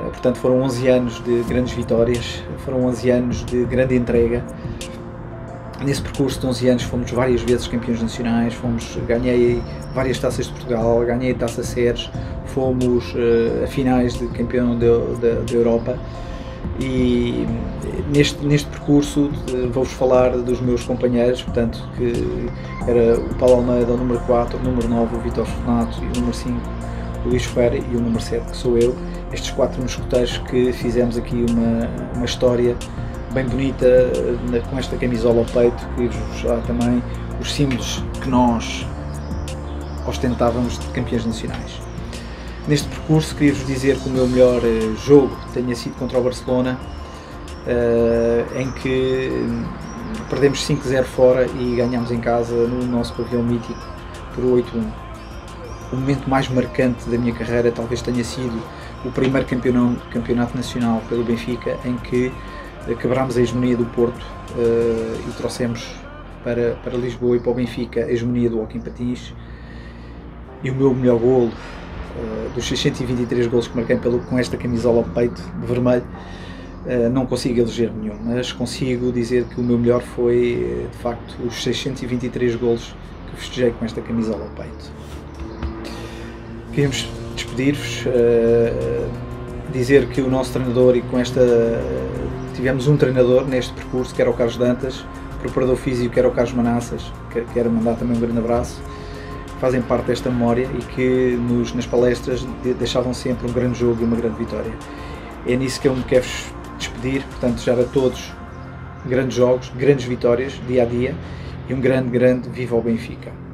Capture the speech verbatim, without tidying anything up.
portanto foram onze anos de grandes vitórias, foram onze anos de grande entrega. Nesse percurso de onze anos fomos várias vezes campeões nacionais, fomos, ganhei várias taças de Portugal, ganhei a Taça Ceres, fomos uh, a finais de campeão da Europa. E neste, neste percurso uh, vou-vos falar dos meus companheiros, portanto, que era o Paulo Almeida, o número quatro, o número nove, o Vítor Fornato, e o número cinco, o Luís Ferreira, e o número sete, que sou eu. Estes quatro mosqueteiros que fizemos aqui uma, uma história bem bonita com esta camisola ao peito, que vos dá também os símbolos que nós ostentávamos de campeões nacionais. Neste percurso queria-vos dizer que o meu melhor jogo tenha sido contra o Barcelona, em que perdemos cinco a zero fora e ganhámos em casa no nosso pavilhão mítico por oito a um. O momento mais marcante da minha carreira talvez tenha sido o primeiro campeonato, campeonato nacional pelo Benfica, em que quebrámos a hegemonia do Porto uh, e trouxemos para, para Lisboa e para o Benfica a hegemonia do hóquei em patins. E o meu melhor golo, uh, dos seiscentos e vinte e três golos que marquei pelo, com esta camisola ao peito de vermelho, uh, não consigo eleger nenhum, mas consigo dizer que o meu melhor foi, de facto, os seiscentos e vinte e três golos que festejei com esta camisola ao peito. Queríamos despedir-vos, uh, dizer que o nosso treinador, e com esta tivemos um treinador neste percurso, que era o Carlos Dantas, o preparador físico, que era o Carlos Manassas, que quero mandar também um grande abraço, fazem parte desta memória e que nos, nas palestras deixavam sempre um grande jogo e uma grande vitória. É nisso que eu me quero despedir, portanto, desejar a todos grandes jogos, grandes vitórias, dia a dia, e um grande, grande viva o Benfica!